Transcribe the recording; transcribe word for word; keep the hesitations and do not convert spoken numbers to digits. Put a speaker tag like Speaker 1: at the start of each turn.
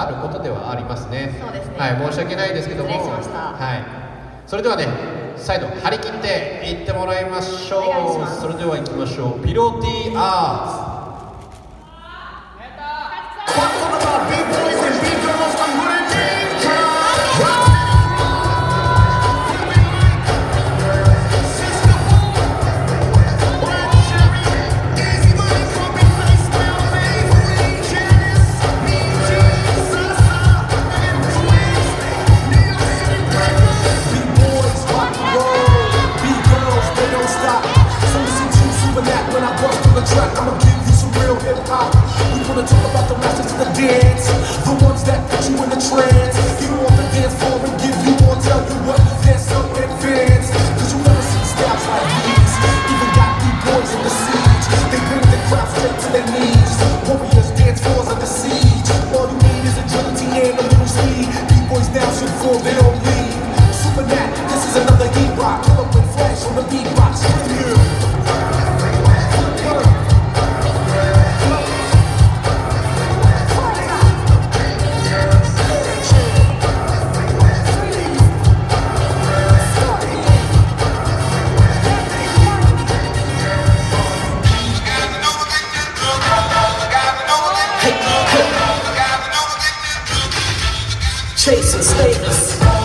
Speaker 1: ることではありますね。
Speaker 2: そうですね。
Speaker 1: はい、申し訳ないですけども。
Speaker 2: 失礼しました。
Speaker 1: はい。それではね、再度張り切っていってもらいましょう。
Speaker 2: お願いします。
Speaker 1: それでは行きましょう。ピロティアーツ。
Speaker 3: I'ma give you some real hip-hop. We wanna talk about the masters of the dance, the ones that put you in a trance. Get on the dance floor and give you more, tell you what they're so advanced. Cause you never see styles like these. Even got B-boys in the siege. They bring the crowd straight to their knees. Warriors dance floors under siege. All you need is agility and a little speed. B-boys now should fall, they don't leave. Super Nat, this is another E-rock. Pull up and flash on the beatbox. Yeah. Chasing status.